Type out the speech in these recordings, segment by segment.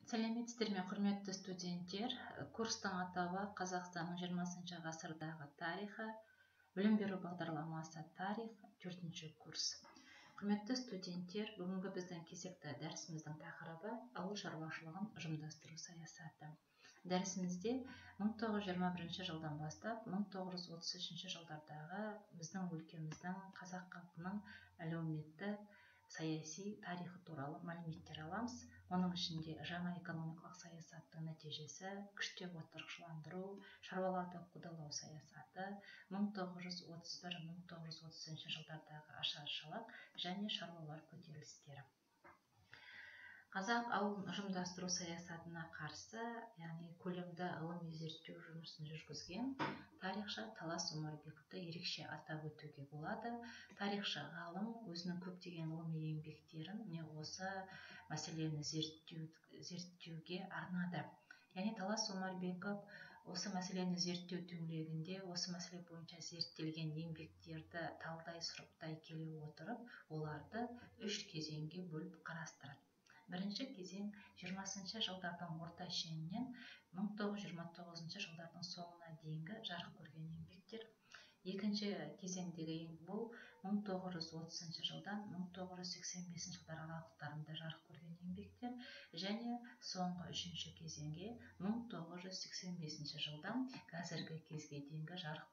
Сәлеметсіздер ме, құрметті студенттер? Курстың атауы Қазақстанның 20 ғасырдағы тарихы, білім беру бағдарламасы тарих, 4-ші курс. Құрметті студенттер, бүгінгі біздің кезекті дәрісіміздің тақырыбы ауыл шаруашылығын ұжымдастыру саясаты. Дәрісімізде 1921 жылдан бастап 1933 жылдардағы біздің өлкеміздің, қазақ халқының әлеуметтік, саяси тарихы туралы мәліметтер аламыз. Оның ішінде жаңа экономикалық саясаттың нәтижесі, күштеп отырықшыландыру, шаруаларды қудалау саясаты, 1931-1930 жылдардағы ашаршылық және шаруалар көтерілістері. Қазақ ауылын ұжымдастыру саясатына қарсы, яғни көлемді ғылыми зерттеу жұмысын жүргізген тарихшы Талас Омарбековті ерекше атап өтуге болады. Тарихшы ғалым өзінің көптеген ғылыми еңбектерін осы мәселені зерттеуге арнады. Яғни Талас Омарбеков осы мәселені зерттеу төңірегінде, осы мәселе бойынша зерттелген еңбектерді талдай сұрыптай келе отырып, оларды 3 кезеңге бөліп қарастырады. Бірінші кезең 20 жылдардың орта шенінен 1929 жылдардың соңына дейінгі жарық көрген еңбектер. Екінші кезеңдегі бұл 1930 жылдан 1985 жылдар аралықтарында жарық көрген еңбектер және соңғы үшінші кезеңге 1985 жылдан қазіргі кезге дейінгі жарық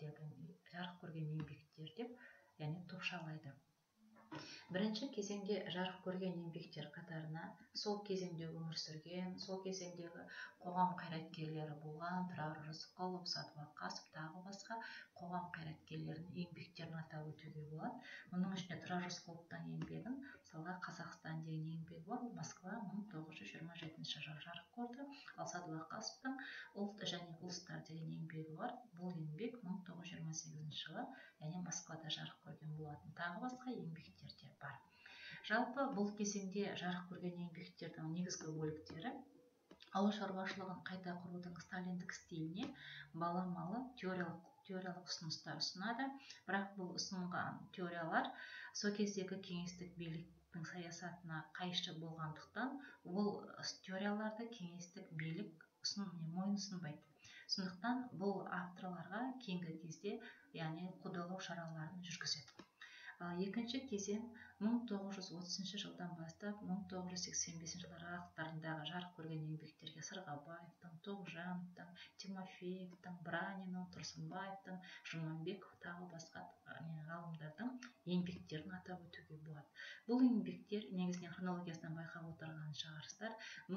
көрген еңбектер деп, яғни топшалайды. Бірінші кезеңде жарық көрген еңбектер қатарына сол кезеңде өмір сүрген, сол кезеңдегі қоғам қайраткерлері болған Тұрар Рысқұлов, Садуақасов, тағы басқа қоғам қайраткерлерінің еңбектерін атап өтуге болады. Оның ішінде Тұрар Рысқұловтың еңбегін, мысалға Қазақстан деген еңбегі бар, Москва 1927 жылы жарық көрді. Ал Садуақасовтың ұлт және ұлыстар деген еңбегі бар. Бұл еңбек 1928 жылы, яғни Москвада жарық көрген болатын. Тағы басқа еңбектер де бар. Жалпы бұл кезеңде жарық көрген еңбектердің негізгі бөліктері ауыл шаруашылығын қайта құрудың сталиндік стиліне баламалы теориялық ұсыныстар ұсынады. Бірақ бұл ұсынған теориялар сол кездегі кеңестік биліктің саясатына қайшы болғандықтан, ол теорияларды кеңестік билік мойынсұнбайды. Сондықтан бұл авторларға кейінгі кезде, яғни қудалау шараларын жүргізеді. Екінші кезең 1930 жылдан бастап 1985 жылдар аралықтарындағы жарық көрген еңбектерге Сырғабаевтың, Тоғжановтың, Тимофеевтің, Браниның, Тұрсынбаевтың, Жұманбеков тағы басқа ғалымдардың еңбектерін атап өтуге болады. Бұл еңбектер негізінен хронологиясынан байқап отырған шығарсыздар,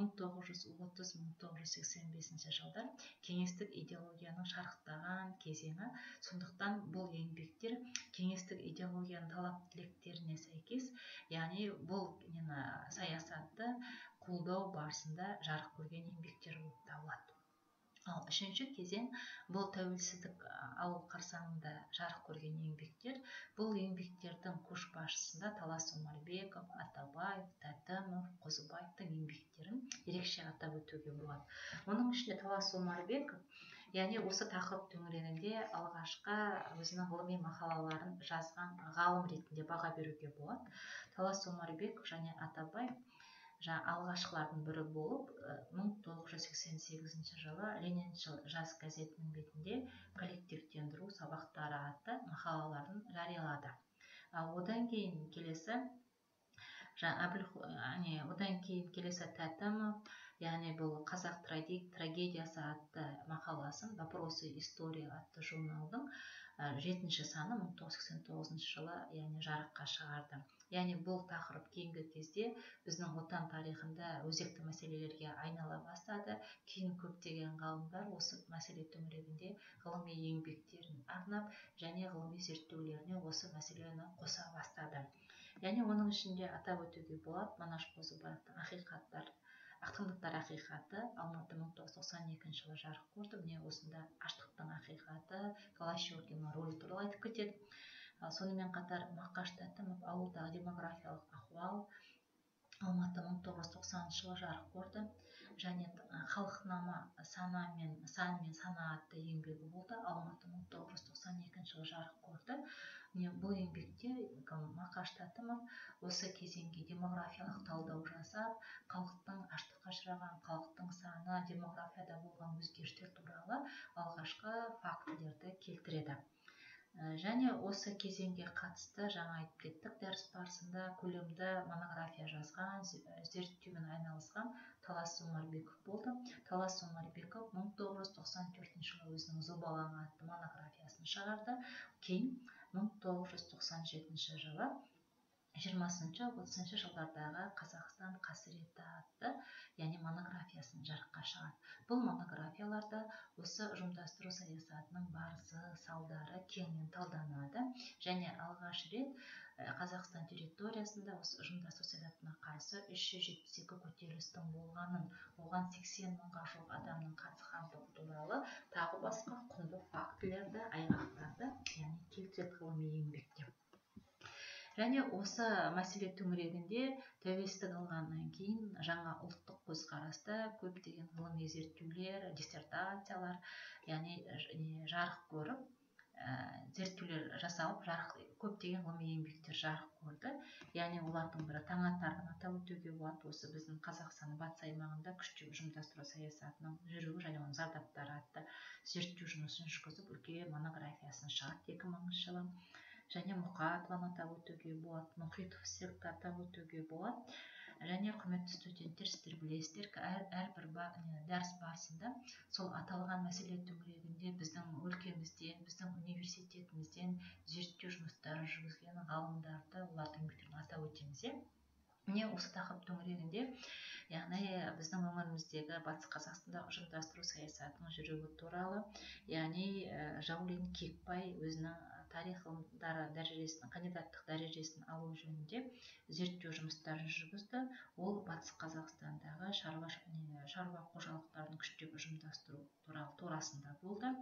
1930-1985 жылдар кеңестік идеологияның шарықтаған кезеңі. Сондықтан бұл еңбектер кеңестік идеологияның талап тілектеріне сәйкес, яғни бұл саясатты қолдау барысында жарық көрген еңбектер болып табылады. Ал үшінші кезең бұл тәуелсіздік алу қарсаңында жарық көрген еңбектер. Бұл еңбектердің көшбасшысында Талас Омарбеков, Атабаев, Тәтімов, Қозыбаевтың еңбектерін ерекше атап өтуге болады. Оның ішінде Талас Омарбеков, яғни осы тақырып төңірегінде алғашқы өзінің ғылыми мақалаларын жазған ғалым ретінде баға беруге болады. Талас Омарбеков және Атабаев алғашқылардың бірі болып, 1988 жылы Лениншіл жас газетінің бетінде коллективтендіру сабақтары атты мақалаларын жариялады. Одан кейін келесі Тәтімов, яғни бұл қазақ трагедиясы атты мақаласын «Вопросы истории» атты журналдың 7-ші саны 1989 жылы, яғни жарыққа шығарды. Яғни бұл тақырып кейінгі кезде біздің отан тарихында өзекті мәселелерге айнала бастады. Кейін көптеген ғалымдар осы мәселе төңірегінде ғылыми еңбектерін арнап және ғылыми зерттеулеріне осы мәселені қоса бастады. Яғни оның ішінде атап өтуге болады Манаш Қозыбаевтың Ақтаңдақтар ақиқаты, Алматы 1992 жылы жарық көрді. Міне осында аштықтың ақиқаты, Голощекиннің рөлі туралы айтып кетеді. Сонымен қатар Мақаш Тәтімов ауылдағы демографиялық ахуал, Алматы 1990 жылы жарық көрді. Және халықнама сан мен сана атты еңбегі болды. Алматы 1992 жылы жарық көрді. бұл еңбекте Мақаш Татымов осы кезеңге демографиялық талдау жасап, халықтың аштыққа ұшыраған халықтың саны, демографияда болған өзгерістер туралы алғашқы фактілерді келтіреді. Және осы кезеңге қатысты жаңа айтып кеттік дәріс барысында көлемді монография жазған, зерттеумен айналысқан Талас Омарбеков болды. Талас Омарбеков 1994 жылы өзінің зобалаңы атты монографиясын шығарды. Кейін 1997 жылы 20-30 жылдардағы Қазақстан қасіреті атты, яғни монографиясын жарыққа шығарды. Бұл монографияларда осы ұжымдастыру саясатының барысы, салдары кеңінен талданады және алғаш рет Қазақстан территориясында осы ұжымдастыру саясатына қарсы 372 көтерілістің болғанын, оған 80 мыңға жуық адамның қатысқандығы туралы тағы басқа құнды фактілерді айғақтарды, яғни келтіреді ғылыми еңбекте. Және осы мәселе төңірегінде тәуелсіздік алғаннан кейін жаңа ұлттық көзқараста көптеген ғылыми зерттеулер, диссертациялар, яғни жарық көріп, зерттеулер жасалып, көптеген ғылыми еңбектер жарық көрді. Яғни олардың бірі Таңатардан атап өтуге болады. Осы біздің Қазақстан батыс аймағында күштеп ұжымдастыру саясатының жүруі және оның зардаптары атты зерттеу жұмысын жүргізіп, үлкен монографиясын шығарды 2000 жылы. Және Мұқатованы атап өтуге болады, Мұхитов Серікті атап өтуге болады. Және құрметті студенттер, сіздер білесіздер, әрбір дәріс барысында сол аталған мәселе төңірегінде біздің өлкемізден, біздің университетімізден зерттеу жұмыстарын жүргізген ғалымдарды, олардың еңбектерін атап өтеміз. Міне осы тақырып төңірегінде, яғни біздің өңіріміздегі батыс Қазақстанда ұжымдастыру саясатының жүруі туралы, яғни Жаулин Кекбай өзінің тарих ғылымдары дәрежесінің, кандидаттық дәрежесін алу жөнінде зерттеу жұмыстарын жүргізді. Ол батыс Қазақстандағы шаруа қожалықтарын күштеп ұжымдастыру турасында болды.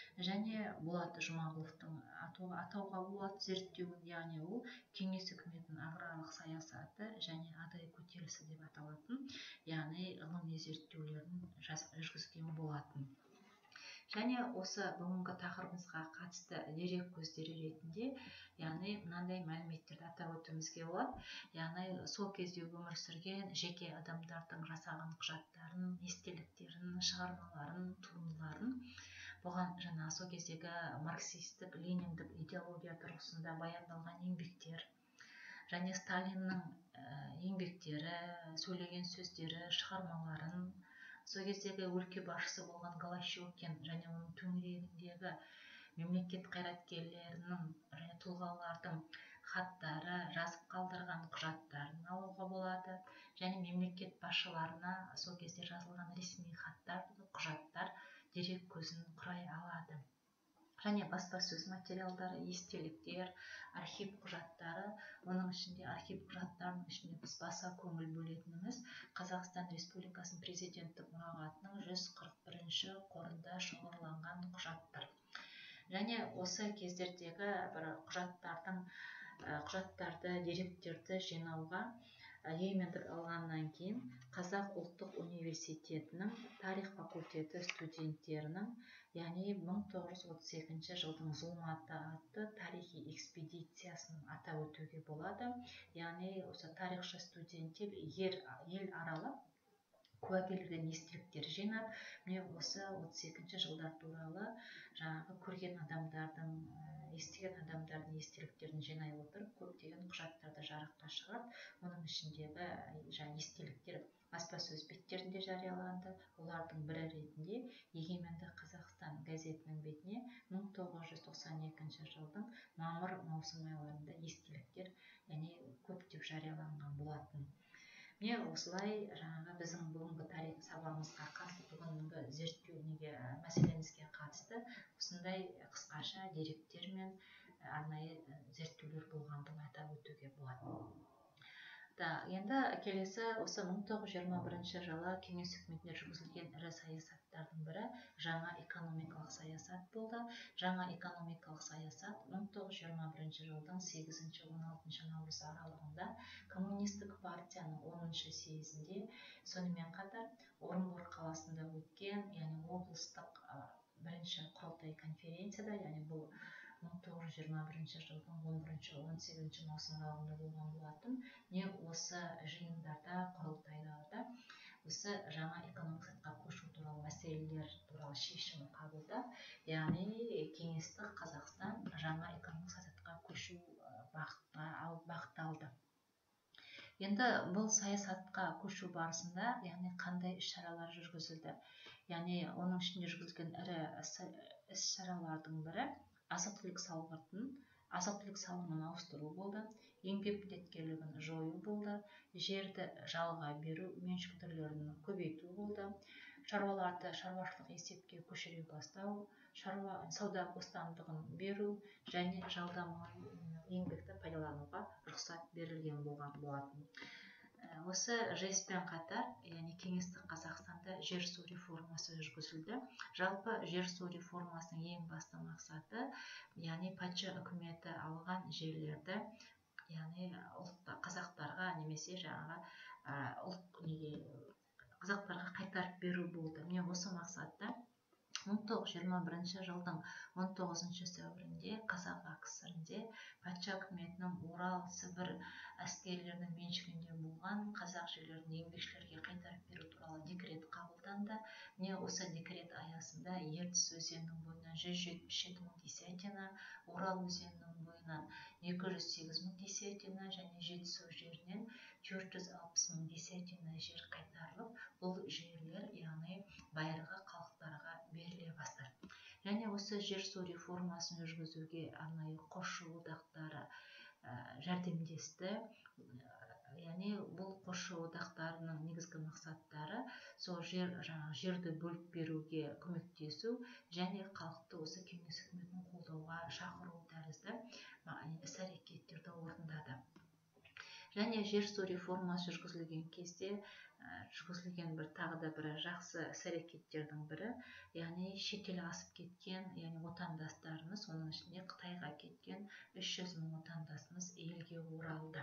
Және Болат Жұмағұловтың атауға болады зерттеуін, яғни ол кеңес үкіметінің аграрлық саясаты және адай көтерілісі деп аталатын, яғни ғылыми зерттеулерін жүргізген болатын. Және осы бүгінгі тақырыбымызға қатысты дерек көздері ретінде, яғни мынандай мәліметтерді атап өтуімізге болады. Яғни сол кезде өмір сүрген жеке адамдардың жасаған құжаттарын, естеліктерін, шығармаларын, туындыларын, бұған жаңа сол кездегі марксистік, лениндік идеология тұрғысында баяндалған еңбектер, және Сталиннің еңбектері, сөйлеген сөздері, шығармаларын, сол кездегі өлке басшысы болған Голощекин және оның төңірегіндегі мемлекет қайраткерлерінің және тұлғалардың хаттары, жазып қалдырған құжаттарын алуға болады. Және мемлекет басшыларына сол кезде жазылған ресми хаттар, құжаттар дерек көзін құрай алады. Және баспасөз материалдары, естеліктер, архив құжаттары, оның ішінде архив құжаттарының ішінде біз баса көңіл бөлетініміз Қазақстан Республикасының президенттік мұрағатының 141-ші қорында шоғырланған құжаттар. Және осы кездердегі бір құжаттарды, деректерді жинауға егемендік алғаннан кейін Қазақ ұлттық университетінің тарих факультеті студенттерінің, яғни 1932 жылдың Зұлматы атты тарихи экспедициясын атап өтуге болады. Яғни осы тарихшы студенттер ел аралап куәгерлерден естеліктер жинап, міне осы 32 жылдар туралы жаңағы көрген адамдардың, естіген адамдардың естеліктерін жинай отырып, көптеген құжаттарды жарыққа шығарып, оның ішіндегі естеліктер баспасөз беттерінде жарияланды. Олардың бірі ретінде Егеменді Қазақстан газетінің бетіне 1992 жылдың мамыр-маусым айларында естеліктер, яғни көптеп жарияланған болатын. Міне осылай жаңағы біздің бүгінгі тарих сабағымызға қатысты, бүгінгі зерттеу мәселемізге қатысты осындай қысқаша деректер мен арнайы зерттеулер болғандығын атап өтуге болады. Енді келесі осы 1921 жылы кеңес үкіметінде жүргізілген ірі саясаттардың бірі жаңа экономикалық саясат болды. Жаңа экономикалық саясат 1921 жылдың 8-16 наурыз аралығында коммунистік партияның 10-шы съезінде, сонымен қатар Орынбор қаласында өткен, яғни облыстық бірінші құрылтай конференцияда, яғни бұл 1921 жылдың 11-18 маусым аралығында болған болатын. Не осы жиындарда, құрылтайларда осы жаңа экономикалық саясатқа көшу туралы мәселелер туралы шешім қабылдап, яғни кеңестік Қазақстан жаңа экономикалық саясатқа көшу бағытталды. Енді бұл саясатқа көшу барысында, яғни қандай іс-шаралар жүргізілді? Яғни оның ішінде жүргізілген ірі іс-шаралардың бірі азық-түлік салығын ауыстыру болды, еңбек міндеттемелігін жою болды, жерді жалға беру меншік түрлерін көбейту болды, шаруаларды шаруашылық есепке көшіре бастау, сауда бостандығын беру және жалдамалы еңбекті пайдалануға рұқсат берілген болатын. Осы жеспен қатар, яғни кеңестік Қазақстанда жер-су реформасы жүргізілді. Жалпы жер-су реформасының ең басты мақсаты, яғни патша үкіметі алған жерлерді, яғни қазақтарға немесе қазақтарға қайтарып беру болды. Міне осы мақсатта 1921 жылдың 19 сәуірінде Қазақ АКСРінде патша үкіметінің Орал, Сібір әскерлерінің меншігінде болған қазақ жерлерін еңбекшілерге қайтарып беру туралы декрет қабылданды. Міне осы декрет аясында Ертіс өзенінің бойынан 177 мың десятина, Орал өзенінің бойынан 208 мың десятина және Жетісу жерінен 460 мың десятина жер қайтарылып, бұл жерлер, яғни байырғы халықтарға беріле бастады. Және осы жер-су реформасын жүргізуге арнайы қосшы одақтары жәрдемдесті. Яғни бұл қосшы одақтарының негізгі мақсаттары сол жерді бөліп беруге көмектесу және халықты осы кеңес үкіметінің қолдауға шақыру тәрізді іс-әрекеттерді орындады. Және жер-су реформасы жүргізілген кезде жүргізілген тағы да бір жақсы іс-әрекеттердің бірі, яғни шетел асып кеткен, яғни отандастарымыз, оның ішінде Қытайға кеткен 300 мың отандасымыз елге оралды.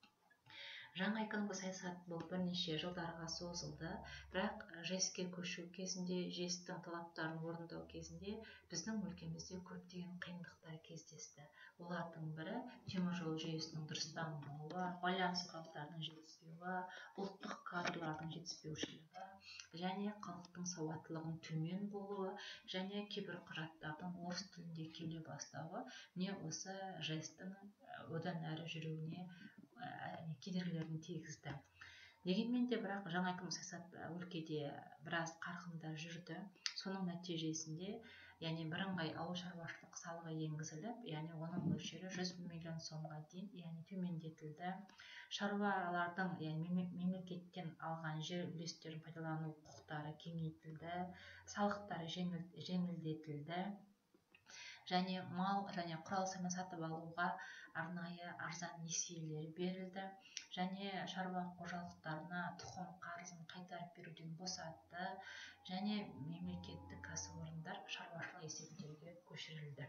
Жаңа экономикалық саясат бұл бірнеше жылдарға созылды, бірақ ЖЭС-ке көшу кезінде, ЖЭС-тің талаптарын орындау кезінде біздің өлкемізде көптеген қиындықтар кездесті. Олардың бірі теміржол жүйесінің дұрыс дамымауы, байланыс құралдарының жетіспеуі, ұлттық кадрлардың жетіспеушілігі, және халықтың сауаттылығының төмен болуы, және кейбір құжаттардың орыс тілінде келе бастауы, не осы ЖЭС-тің одан әрі жүруіне кедергілерін тигізді. Дегенмен де бірақ жаңа экономикалық саясат өлкеде біраз қарқында жүрді. Соның нәтижесінде, яғни бірыңғай ауыл шаруашылық салығы енгізіліп, яғни оның мөлшері 100 миллион сомға дейін, яғни төмендетілді. Шаруалардың, яғни мемлекеттен алған жер үлестерін пайдалану құқықтары кеңейтілді, салықтары жеңілдетілді. Және мал және құрал сайман сатып алуға арнайы арзан несиелер берілді. Және шаруа қожалықтарына тұқым қарызын қайтарып беруден босатты. Және мемлекеттік кәсіпорындар шаруашылық есептерге көшірілді.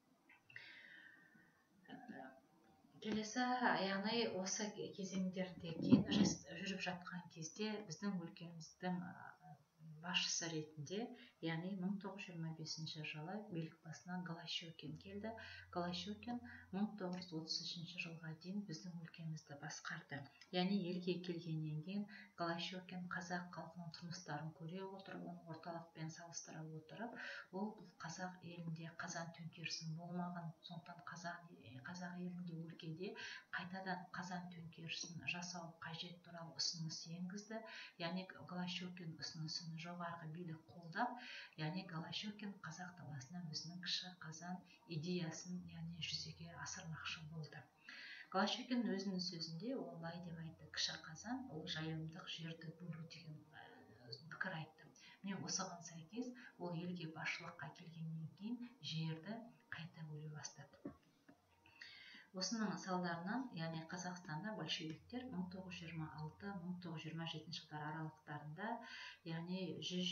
Келесі, яғни осы кезеңдерде кейін жүріп жатқан кезде біздің өлкеміздің басшысы ретінде, яғни 1925 жылы билік басына Голощекин келді. Голощекин 1933 жылға дейін біздің өлкемізді басқарды. Яғни елге келгеннен кейін Голощекин қазақ халқының тұрмыстарын көре отырып, оны орталықпен салыстыра отырып, ол қазақ елінде қазан төңкерісінің болмаған, сондықтан қазақ елінде өлкеде қайтадан қазан төңкерісін жасау қажет туралы ұсыныс енгізді. Яғни Голощекин ұсынысын жоғарғы билік қолдап, яғни Голощекин қазақ даласына өзінің кіші қазан идеясын, яғни жүзеге асырмақшы болды. Голощекин өзінің сөзінде ол былай деп айтты: кіші қазан ол жайылымдық жерді бөлу деген пікір айтты. Міне осыған сәйкес ол елге басшылыққа келгеннен кейін жерді қайта бөле бастады. Осының салдарынан, яғни Қазақстанда большевиктер 1926-1927 жылдар аралықтарында, яғни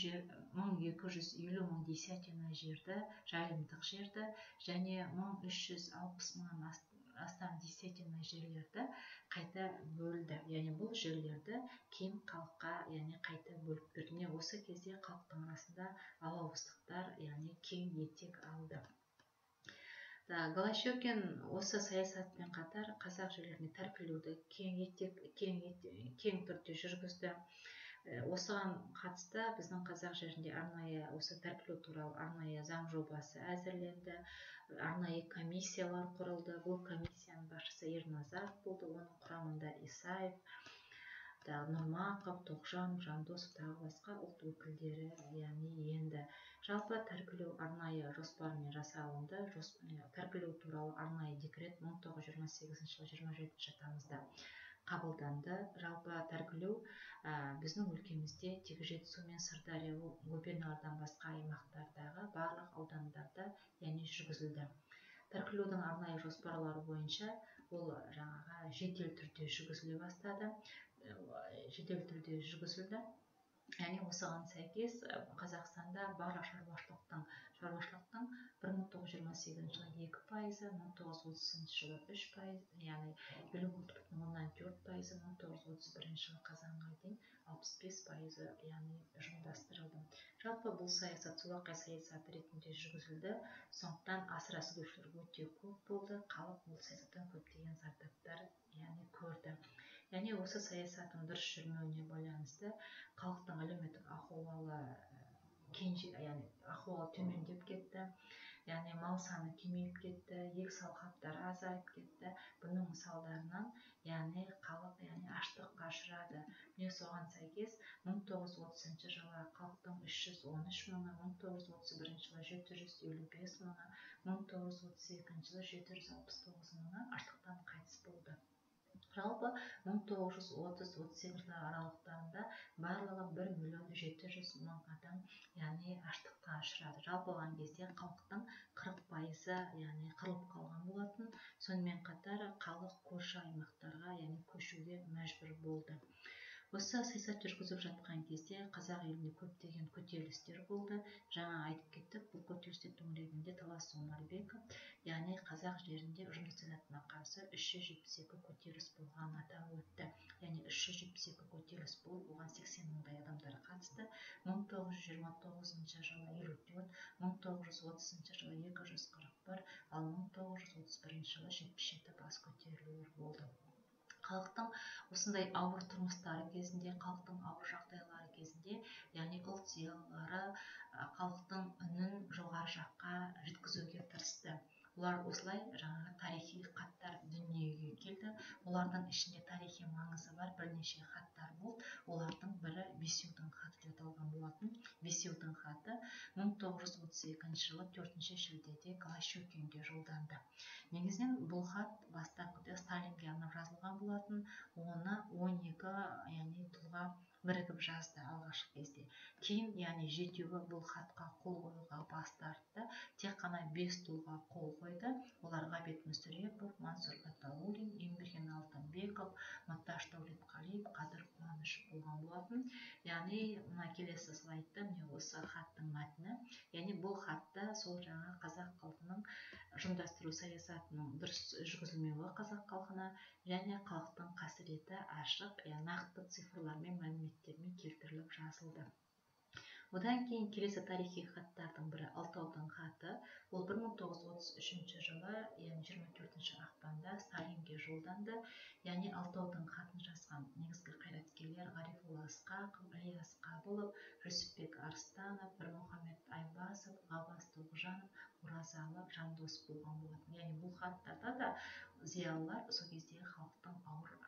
1250 мың десятина жерді, жайылымдық жерді, және 1360 мыңнан астам десятина жерлерді қайта бөлді. Яғни бұл жерлерді кейін халыққа, яғни қайта бөліп берді. Осы кезде халықтың арасында алауыздықтар, яғни кең етек алды. Голощекин осы саясатпен қатар қазақ жерлеріне тәркілеуді кең түрде жүргізді. Осыған қатысты біздің қазақ жерінде арнайы осы тәркілеу туралы арнайы заң жобасы әзірленді, арнайы комиссиялар құрылды. Бұл комиссияның басшысы Ерназаров болды, оның құрамында Исаев, Нұрмақов, Тоқжан, Жандосов тағы басқа ұлт өкілдері енді. Жалпы тәркілеу арнайы жоспармен жасалынды. Тәркілеу туралы арнайы декрет 1928 жылы 27 тамызда қабылданды. Жалпы тәркілеу біздің өлкемізде тек Жетісу мен Сырдария губерниялардан басқа аймақтардағы барлық аудандарда жүргізілді. Тәркілеудің арнайы жоспарлары бойынша ол жедел түрде жүргізіле бастады. Жедел түрде жүргізілді. Осыған сәйкес Қазақстанда барлық шаруашылықтың 1928 жылы 2%, 1930 жылы 3%, 56,4%, 1931 жылы қазанға дейін 65% ұжымдастырылды. Жалпы бұл саясат солақай саясат ретінде жүргізілді. Сондықтан асыра сілушілер өте көп болды. Халық бұл саясаттан көптеген зардаптар көрді. Осы саясаттың дұрыс жүрмеуіне байланысты халықтың әлеуметтік ахуалы төмендеп кетті. Мал саны кемейіп кетті, егіс-алқаптар азайып кетті. Бұның салдарынан халық аштыққа ұшырады. Соған сәйкес 1930 жылы халықтың 313 мыңы, 1931 жылы 755 мыңы, 1932 жылы 769 мыңы аштықтан қайтыс болды. Жалпы 1930-38 жылдар аралықтарында барлығы 1,7 миллион адам аштыққа ұшырады. Жалпы алған кезде халықтың 40% қырылып қалған болатын. Сонымен қатар халық көрші аймақтарға көшуге мәжбүр болды. Осы саясат жүргізіп жатқан кезде қазақ елінде көптеген көтерілістер болды. Жаңа айтып кеттік, бұл көтерілістер төңірегінде Талас Омарбеков, қазақ жерінде жұмыс саясатына қарсы 372 көтеріліс болғанын атап өтті. 372 көтеріліс болып, оған 80 мыңдай адамдар қатысты. 1929 жылы 54, 1930 жылы 241, ал 1931 жылы 77 бас көтерілулер болды. Халықтың осындай ауыр тұрмыстары кезінде, халықтың ауыр жағдайлары кезінде, ұлт зиялылары халықтың үнін жоғары жаққа жеткізуге тырысты. Олар осылай тарихи хаттар дүниеге келді. Олардың ішінде тарихи маңызы бар бірнеше хаттар болды. Олардың бірі Бесеудің хаты деп аталған болатын. Бесеудің хаты 1932 жылы 4 шілдеде Голощекинге жолданды. Негізінен бұл хат бастапқыда Сталинге арнап жазылған болатын. Оны 12 тұлға бірігіп жазды алғашқы кезде. Кейін жетеуі бұл хатқа қол қоюға бас тартты. Тек қана 5 тұлға қол қойды. Олар Ғабит Мүсірепов, Мансұр Атауллин, Емберген Алтынбеков, Матташ Дәулетқалиев, Қадыр Қуанышев болған болатын. Мына келесі слайдта осы хаттың мәтіні. Бұл хатта сол қазақ халқының ұжымдастыру саясатының дұрыс жүргізілмеуі қазақ халқына және халықтың қасіреті ашық, нақты цифрлармен, мәліметтермен келтіріліп жазылды. Одан кейін келесі тарихи хаттардың бірі Алтаудың хаты. Ол 1933 жылы 24 ақпанда Сталинге жолданды. Алтаудың хатын жазған негізгі қайраткерлер Ғарифолла Ысқақов, Ілияс Қабылов, Жүсіпбек Арыстанов, Бірмұхамед Айбасов, Ғаббас Тоғжанов, Оразалы, Жандос болған болатын. Бұл хаттарда да зиялылар сол кездегі халықтың ауыр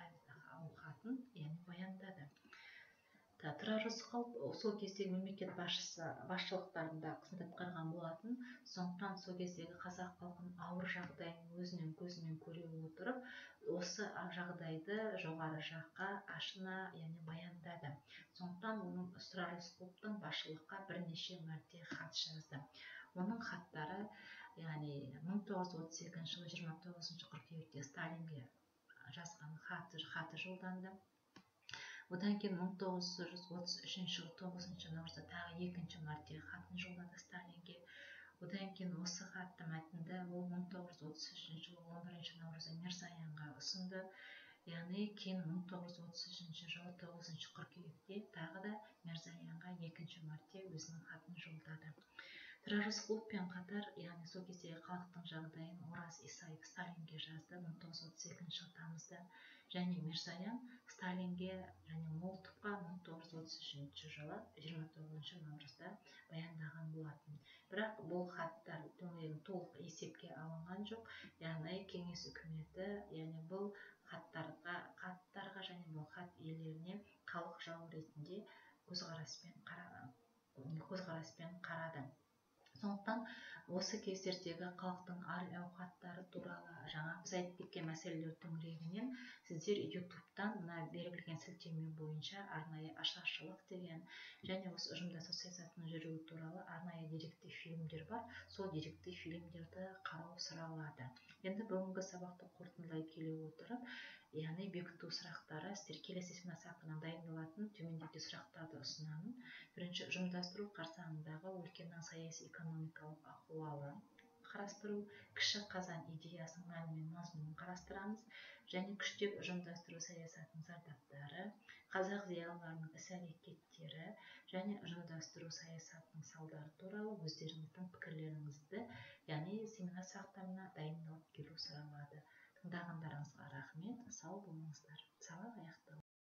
хатын баяндады. Тұрар Рысқұлов сол кездегі мемлекет басшылықтарында қызмет атқарған болатын. Сондықтан сол кездегі қазақ халқының ауыр жағдайын өзінің көзімен көре отырып, осы жағдайды жоғары жаққа ашына баяндады. Сондықтан Тұрар Рысқұловтың басшылыққа бірнеше мәрте хат жазды. Оның хаттары 1932 жылы 29 қыркүйекте Сталинге жазған хаты жолданды. Одан кейін 1933 жылы 9 наурызда тағы екінші мәрте хатын жолдады Сталинге. Одан кейін осы хатты мәтінді ол 1933 жылы 11 наурызда Мирзаянға ұсынды. Кейін 1933 жылы 9 қыркүйекте тағы да Мирзаянға екінші мәрте өзінің хатын жолдады. рысқұловпен қатар яғни сол кездегі халықтың жағдайын ораз исаев сталинге жазды 1932 жылы тамызда, және мирзоян сталинге және молотовқа 1933 жылы 29 наурызда баяндаған болатын. Бірақ бұл хаттар толық есепке алынған жоқ, яғни кеңес үкіметі бұл хаттарға және бұл хат иелеріне халық жауы ретінде көзқараспен қарады. Сондықтан осы кездердегі халықтың әл-ауқаттары туралы жаңа біз айтып кеткен мәселелер төңірегінен сіздер ютубтан мына берілген сілтеме бойынша арнайы ашаршылық деген және осы ұжымдастыру саясатының жүруі туралы арнайы деректі фильмдер бар. Сол деректі фильмдерді қарау сұралады. Енді бүгінгі сабақты қорытындылай келе отырып, яғни бекіту сұрақтары сіздер келесі сақырынан дайындалатын төмендегі сұрақтарды ұсынамын. Бірінші, ұжымдастыру қарсаңындағы өлкенің саяси экономикалық ахуалы қарастыру, кіші қазан идеясының мәні мен мазмұнын қарастырамыз, және күштеп ұжымдастыру саясатының зардаптары, қазақ зиялыларының іс-әрекеттері және ұжымдастыру саясатының салдары туралы өздеріңіздің пікірлеріңізді, яғни семинар сабақтарына дайындалып келу сұралады. Тыңдағандарыңызға рахмет, сау болыңыздар. Сабақ аяқталды.